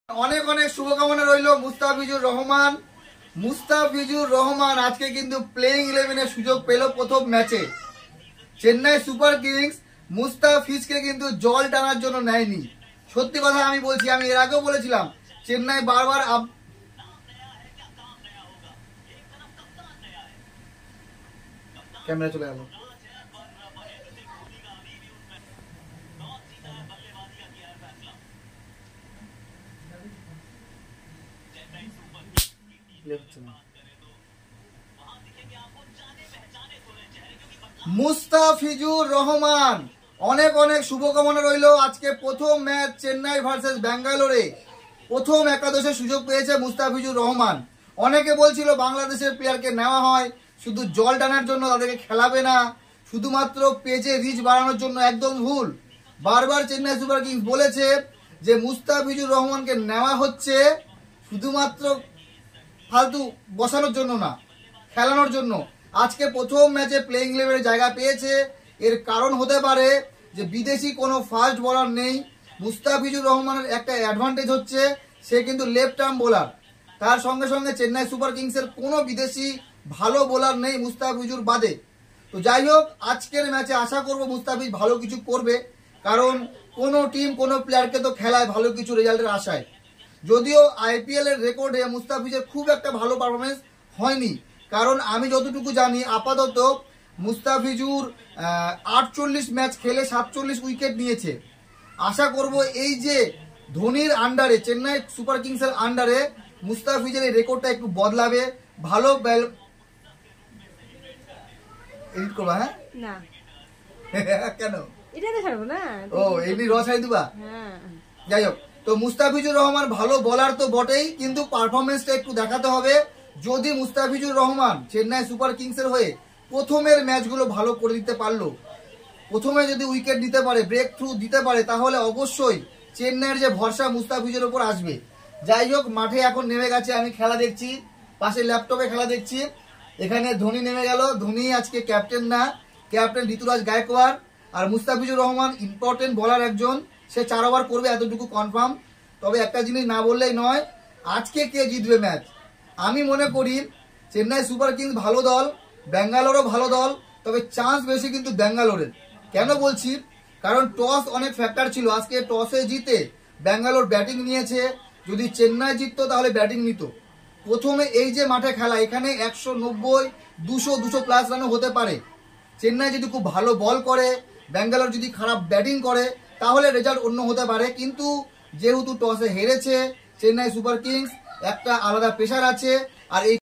অনেক অনেক শুভকামনা রইল মুস্তাফিজুর রহমান আজকে কিন্তু প্লেইং 11 এর সুযোগ পেল প্রথম ম্যাচে। চেন্নাই সুপার কিংস মুস্তাফিজকে কিন্তু জল টানার জন্য নেয়নি। সত্যি কথা আমি বলছি, আমি এর আগেও বলেছিলাম চেন্নাই বারবার ক্যামেরা চলে গেল। মুস্তাফিজুর রহমান অনেক অনেক শুভকামনা রইল। আজকে প্রথম ম্যাচ চেন্নাই ভার্সেস ব্যাঙ্গালোরে প্রথম একাদশে সুযোগ পেয়েছে মুস্তাফিজুর রহমান। অনেকে বলছিল বাংলাদেশের প্লেয়ারকে নেওয়া হয় শুধু জল টানার জন্য, তাদেরকে খেলাবে না, শুধুমাত্র পেজে রিচ বাড়ানোর জন্য। একদম ভুল। বারবার চেন্নাই সুপার কিংস বলেছে যে মুস্তাফিজুর রহমানকে নেওয়া হচ্ছে শুধুমাত্র ফালতু বসানোর জন্য না, খেলানোর জন্য। আজকে প্রথম ম্যাচে প্লেইং 11 জায়গা পেয়েছে। এর কারণ হতে পারে যে বিদেশি কোনো ফাস্ট বোলার নেই। মুস্তাফিজুর রহমানের একটা অ্যাডভান্টেজ হচ্ছে সে কিন্তু লেফট আর্ম বোলার। তার সঙ্গে সঙ্গে চেন্নাই সুপার কিংসের কোনো বিদেশি ভালো বোলার নেই মুস্তাফিজুর বাদে। তো যাই হোক, আজকের ম্যাচে আশা করব মুস্তাফিজ ভালো কিছু করবে, কারণ কোনো টিম কোনো প্লেয়ারকে তো খেলায় ভালো কিছু রেজাল্টের আশায়। যদিও আইপিএল এর রেকর্ডে মুস্তাফিজের খুব একটা ভালো পারফরমেন্স হয়নি, কারণ আমি যতটুকু জানি আপাতত মুস্তাফিজুর 48 ম্যাচ খেলে 47 উইকেট নিয়েছে। আশা করব এই যে ধোনির আন্ডারে, চেন্নাই সুপার কিংসের আন্ডারে মুস্তাফিজের এই রেকর্ডটা একটু বদলাবে। ভালো এডিট করবা? হ্যাঁ না কেন এটাতে ছাড়বো না, ও এমনি রসাই দিবা। যাই হোক, তো মুস্তাফিজুর রহমান ভালো বলার তো বটেই, কিন্তু পারফরমেন্সটা একটু দেখাতে হবে। যদি মুস্তাফিজুর রহমান চেন্নাই সুপার কিংসের হয়ে প্রথমের ম্যাচগুলো ভালো করে দিতে পারলো, প্রথমে যদি উইকেট দিতে পারে, ব্রেক থ্রু দিতে পারে, তাহলে অবশ্যই চেন্নাইয়ের যে ভরসা মুস্তাফিজের উপর আসবে। যাই হোক, মাঠে এখন নেমে গেছে, আমি খেলা দেখছি, পাশে ল্যাপটপে খেলা দেখছি। এখানে ধোনি নেমে গেল। ধোনি আজকে ক্যাপ্টেন না, ক্যাপ্টেন ঋতুরাজ গায়কোয়াড়। আর মুস্তাফিজুর রহমান ইম্পর্টেন্ট বলার একজন, সে 4 ওভার করবে এতটুকু কনফার্ম। তবে একটা জিনিস না বললেই নয়, আজকে কে জিতবে ম্যাচ? আমি মনে করি চেন্নাই সুপার কিংস ভালো দল, ব্যাঙ্গালোরও ভালো দল, তবে চান্স বেশি কিন্তু ব্যাঙ্গালোরের। কেন বলছি? কারণ টস অনেক ফ্যাক্টর ছিল। আজকে টসে জিতে ব্যাঙ্গালোর ব্যাটিং নিয়েছে। যদি চেন্নাই জিততো তাহলে ব্যাটিং নিত। প্রথমে এই যে মাঠে খেলা, এখানে 190, 200 প্লাস রানও হতে পারে। চেন্নাই যদি খুব ভালো বল করে, ব্যাঙ্গালোর যদি খারাপ ব্যাটিং করে, তাহলে রেজাল্ট অন্য হতে পারে। কিন্তু যেহেতু টসে হেরেছে চেন্নাই সুপার কিংস, একটা আলাদা প্রেশার আছে। আর এই